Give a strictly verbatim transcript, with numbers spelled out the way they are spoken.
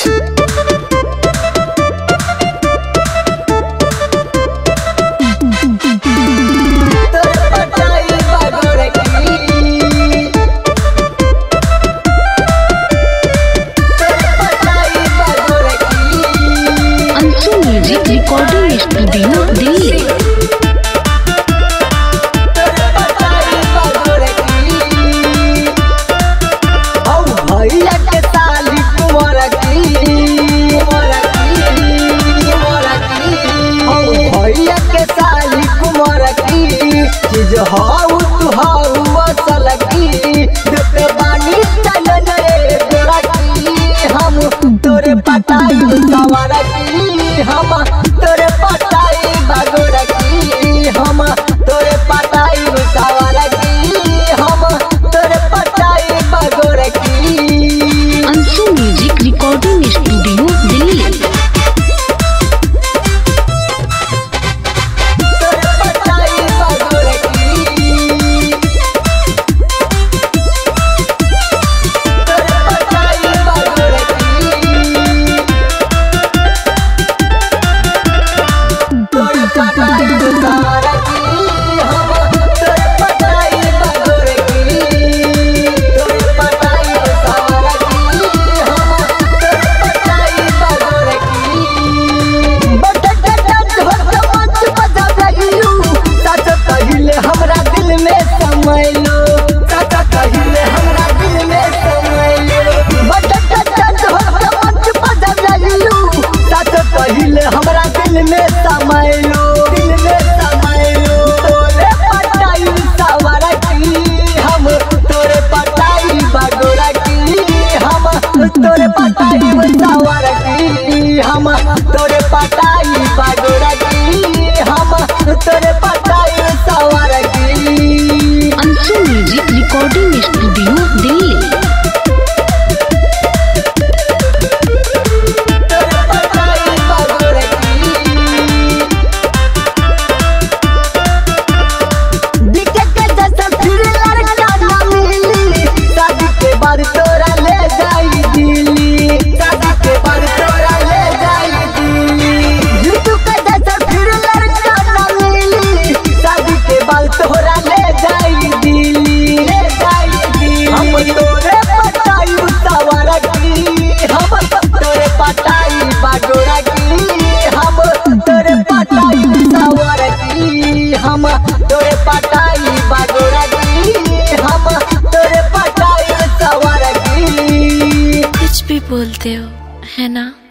Recording studio Delhi. भैया के साली कुंवर की, भैया के साली कुंवर की चीज हाउ तू हाउ असल की देते बानी चलन गोरा की हम तोरे पटाई सवार की हम तोरे पटाई बागोर की हम तोरे पटाई सवार की हम तोरे पटाई बागोर की। Anshu music recording studio Delhi. हमरा दिल में समय लो, दिल में समय लो तोरे पटाई सवार की हम तोरे पटाई बागोरा की हम तोरे पटाई सवार की हम तोरे पटाई बागोरा की हम तोरे पटाई सवार की। Anshu music recording studio Delhi. हम तोरे पटाई बागोरा की हम तोरे पटाई सवार की। कुछ भी बोलते हो है ना।